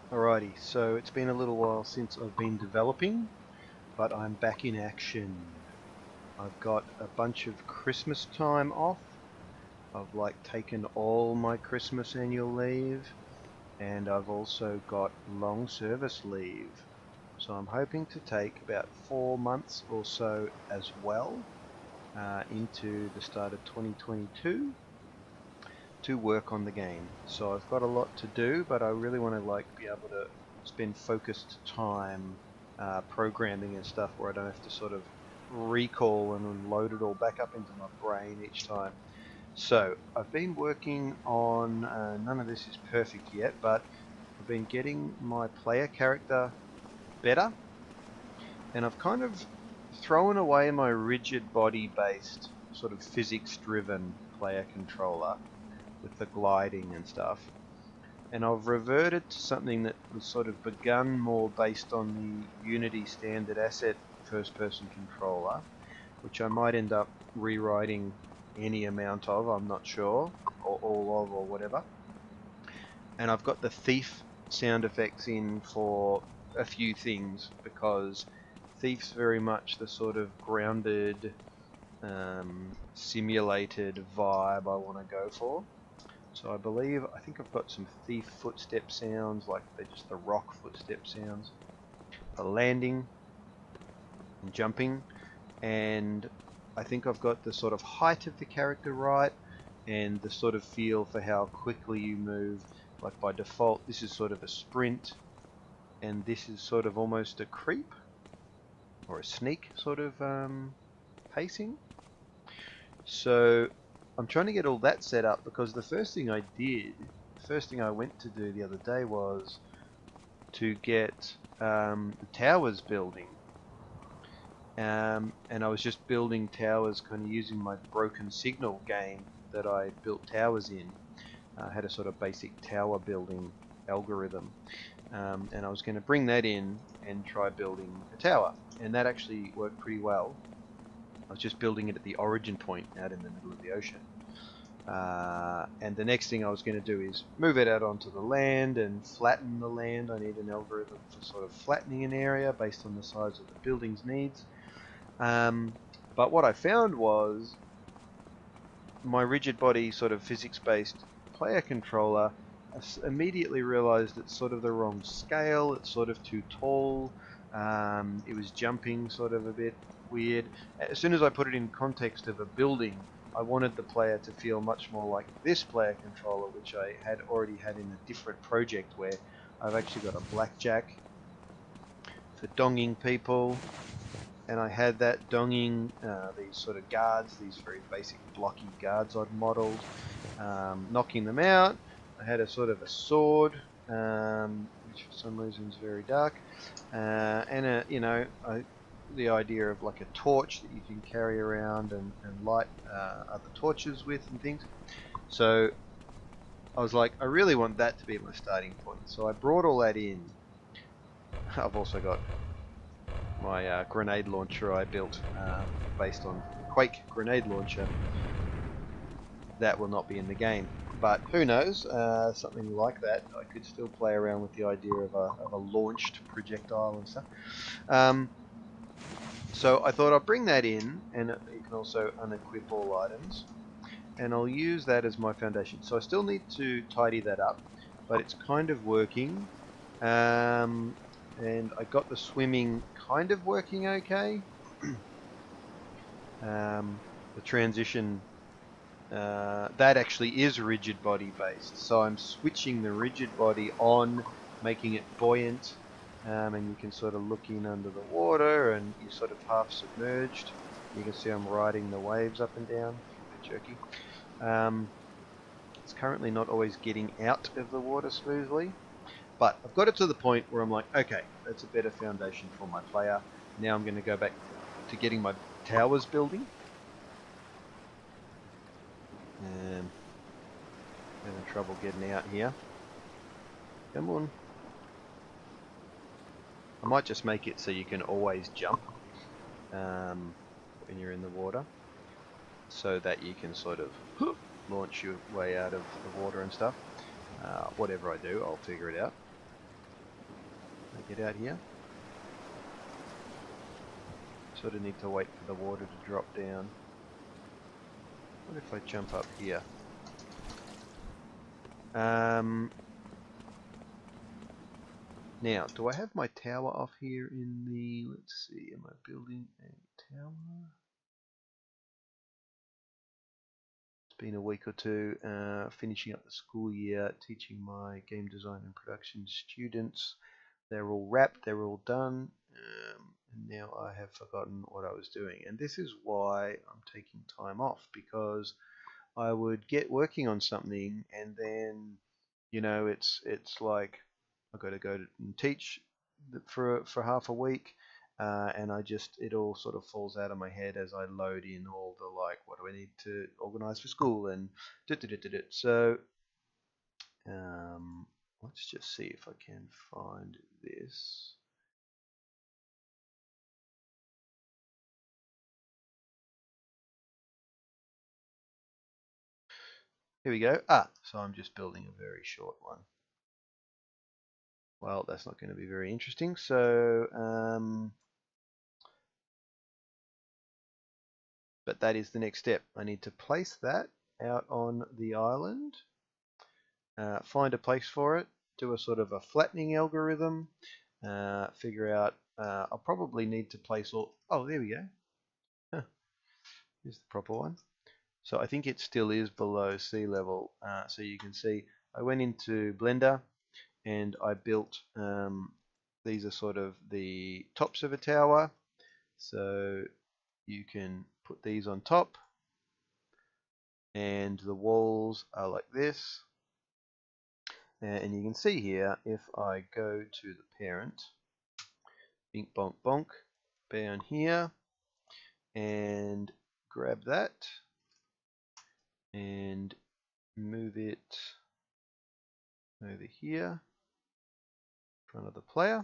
Alrighty, so it's been a little while since I've been developing, but I'm back in action. I've got a bunch of Christmas time off. I've taken all my Christmas annual leave, and I've also got long service leave. So I'm hoping to take about 4 months or so as well into the start of 2022 to work on the game. So I've got a lot to do, but I really want to be able to spend focused time programming and stuff where I don't have to sort of recall and then load it all back up into my brain each time. So I've been working on, none of this is perfect yet, but I've been getting my player character better, and I've kind of thrown away my rigid body based sort of physics driven player controller with the gliding and stuff, and I've reverted to something that was sort of begun more based on the Unity standard asset first person controller, which I might end up rewriting any amount of, I'm not sure, or all of, or whatever. And I've got the thief sound effects in for a few things, because thief's very much the sort of grounded, simulated vibe I want to go for. So I think I've got some thief footstep sounds, like they're just the rock footstep sounds for landing and jumping, and I think I've got the sort of height of the character right, and the sort of feel for how quickly you move. Like by default, this is sort of a sprint, and this is sort of almost a creep or a sneak sort of pacing. So I'm trying to get all that set up, because the first thing I went to do the other day was to get the towers building. And I was just building towers kind of using my broken signal game that I built towers in. I had a sort of basic tower building algorithm. And I was going to bring that in and try building a tower. And that actually worked pretty well. I was just building it at the origin point out in the middle of the ocean. And the next thing I was going to do is move it out onto the land and flatten the land. I need an algorithm for sort of flattening an area based on the size of the building's needs. But what I found was my rigid body sort of physics-based player controller immediately realized it's sort of the wrong scale. It's sort of too tall. It was jumping sort of a bit weird. As soon as I put it in context of a building, I wanted the player to feel much more like this player controller, which I had already had in a different project, where I've actually got a blackjack for donging people, and I had that donging these sort of guards, these very basic blocky guards I'd modelled, knocking them out. I had a sort of a sword, which for some reason is very dark, and the idea of like a torch that you can carry around and light other torches with and things. So I was like, I really want that to be my starting point. So I brought all that in. I've also got my grenade launcher I built based on Quake grenade launcher. That will not be in the game, but who knows, something like that. I could still play around with the idea of a launched projectile and stuff. So I thought I'll bring that in, and you can also unequip all items, and I'll use that as my foundation. So I still need to tidy that up, but it's kind of working. And I got the swimming kind of working okay. The transition, that actually is rigid body based, so I'm switching the rigid body on, making it buoyant, and you can sort of look in under the water and you're sort of half submerged. You can see I'm riding the waves up and down, a bit jerky. It's currently not always getting out of the water smoothly, but I've got it to the point where I'm like, okay, that's a better foundation for my player. Now I'm going to go back to getting my towers building. Having trouble getting out here. Come on. I might just make it so you can always jump when you're in the water, so that you can sort of launch your way out of the water and stuff. Whatever I do, I'll figure it out. I get out here. Sort of need to wait for the water to drop down. What if I jump up here? Now, do I have my tower off here in the... Let's see, am I building a tower? It's been a week or two, finishing up the school year, teaching my game design and production students. They're all wrapped, they're all done, and now I have forgotten what I was doing. And this is why I'm taking time off, because I would get working on something and then, you know, it's like I've got to go and teach for half a week, and it all sort of falls out of my head as I load in all the, like, what do I need to organize for school and so let's just see if I can find this. Here we go. So I'm just building a very short one. Well, that's not going to be very interesting. So, but that is the next step. I need to place that out on the island, find a place for it, do a sort of a flattening algorithm, figure out, I'll probably need to place all, oh, there we go. Huh. Here's the proper one. So I think it still is below sea level. So you can see I went into Blender and I built, these are sort of the tops of a tower. So you can put these on top and the walls are like this. And you can see here, if I go to the parent, bink bonk bonk, down here, and grab that and move it over here in front of the player.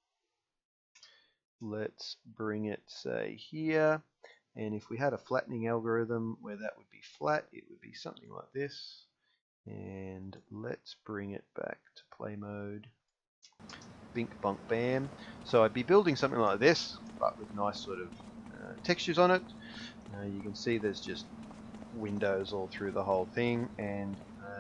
Let's bring it, say, here, and if we had a flattening algorithm where that would be flat, it would be something like this. And let's bring it back to play mode. Bink bonk bam. So I'd be building something like this, but with nice sort of textures on it. You can see there's just windows all through the whole thing, and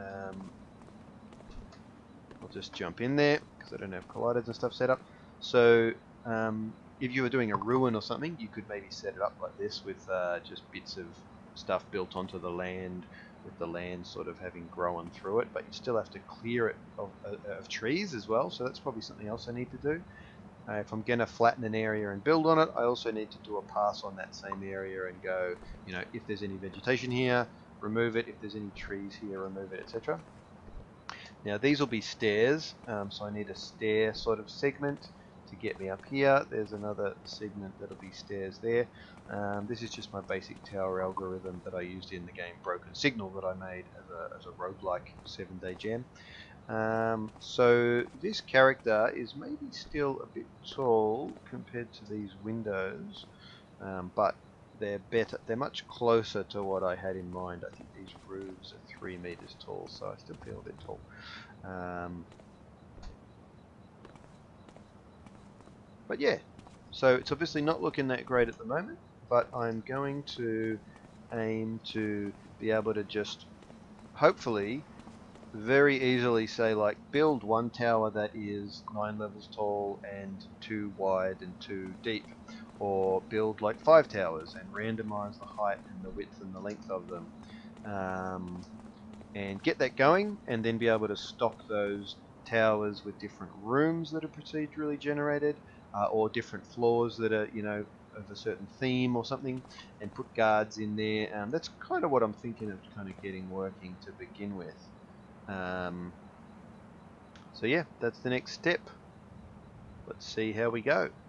I'll just jump in there because I don't have colliders and stuff set up. So if you were doing a ruin or something, you could maybe set it up like this with just bits of stuff built onto the land, with the land sort of having grown through it, but you still have to clear it of trees as well, so that's probably something else I need to do. If I'm going to flatten an area and build on it, I also need to do a pass on that same area and go, you know, if there's any vegetation here, remove it. If there's any trees here, remove it, etc. Now these will be stairs, so I need a stair sort of segment to get me up here. There's another segment that'll be stairs there. This is just my basic tower algorithm that I used in the game Broken Signal that I made as a roguelike 7-day jam. So this character is maybe still a bit tall compared to these windows, but they're better. They're much closer to what I had in mind. I think these roofs are 3 meters tall, so I still feel a bit tall. But yeah, so it's obviously not looking that great at the moment, but I'm going to aim to be able to just hopefully very easily say, like, build one tower that is 9 levels tall and 2 wide and 2 deep, or build like 5 towers and randomize the height and the width and the length of them, and get that going, and then be able to stock those towers with different rooms that are procedurally generated, or different floors that are, you know, of a certain theme or something, and put guards in there. That's kind of what I'm thinking of kind of getting working to begin with. So yeah, that's the next step. Let's see how we go.